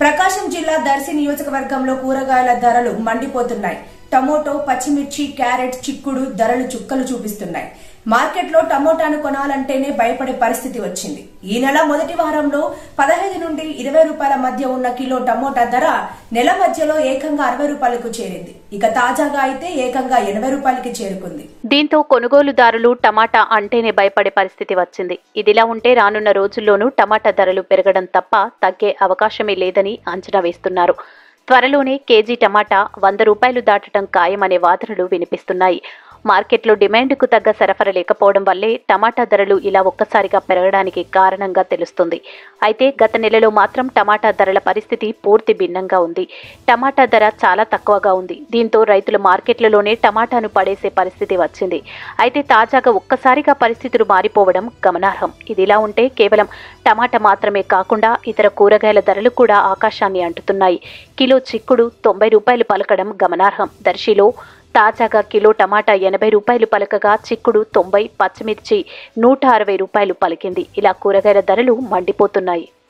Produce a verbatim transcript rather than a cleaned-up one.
ప్రకాశం జిల్లా దర్శి నియోజకవర్గంలో కూరగాయల ధరలు మండిపోతున్నాయి. టమోటో, పచ్చిమిర్చి, క్యారెట్, చిక్కుడు ధరలు చుక్కలు చూపిస్తున్నాయి. మార్కెట్లో టమోటాను కొనాలంటేనే భయపడే పరిస్థితి వచ్చింది. ఈ నెల మొదటి వారంలో పదహైదు నుండి ఇరవై రూపాయల మధ్య ఉన్న కిలో టమోటా ధర నెల మధ్యలో ఏకంగా అరవై రూపాయలకు చేరింది. ఇక తాజాగా అయితే ఏకంగా ఎనభై రూపాయలకి చేరుకుంది. దీంతో కొనుగోలుదారులు టమాటా అంటేనే భయపడే పరిస్థితి వచ్చింది. ఇదిలా ఉంటే రానున్న రోజుల్లోనూ టమాటా ధరలు పెరగడం తప్ప తగ్గే అవకాశమే లేదని అంచనా వేస్తున్నారు. త్వరలోనే కేజీ టమాటా వంద రూపాయలు దాటడం ఖాయమనే వాదనలు వినిపిస్తున్నాయి. మార్కెట్లో డిమాండ్కు తగ్గ సరఫరా లేకపోవడం వల్లే టమాటా ధరలు ఇలా ఒక్కసారిగా పెరగడానికి కారణంగా తెలుస్తుంది. అయితే గత నెలలో మాత్రం టమాటా ధరల పరిస్థితి పూర్తి భిన్నంగా ఉంది. టమాటా ధర చాలా తక్కువగా ఉంది. దీంతో రైతులు మార్కెట్లలోనే టమాటాను పడేసే పరిస్థితి వచ్చింది. అయితే తాజాగా ఒక్కసారిగా పరిస్థితులు మారిపోవడం గమనార్హం. ఇదిలా ఉంటే కేవలం టమాటా మాత్రమే కాకుండా ఇతర కూరగాయల ధరలు కూడా ఆకాశాన్ని అంటుతున్నాయి. కిలో చిక్కుడు తొంభై రూపాయలు పలకడం గమనార్హం. దర్శిలో తాజాగా కిలో టమాటా ఎనభై రూపాయలు పలకగా చిక్కుడు తొంభై, పచ్చిమిర్చి నూట అరవై రూపాయలు పలికింది. ఇలా కూరగాయల ధరలు మండిపోతున్నాయి.